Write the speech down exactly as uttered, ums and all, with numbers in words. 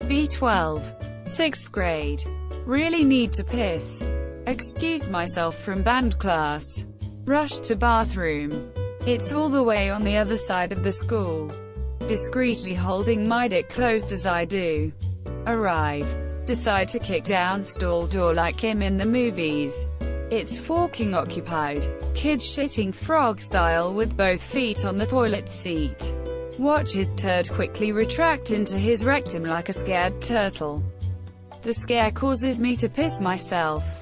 B twelve. sixth grade. Really need to piss. Excuse myself from band class. Rush to bathroom. It's all the way on the other side of the school. Discreetly holding my dick closed as I do. Arrive. Decide to kick down stall door like him in the movies. It's forking occupied. Kid shitting frog style with both feet on the toilet seat. Watch his turd quickly retract into his rectum like a scared turtle. The scare causes me to piss myself.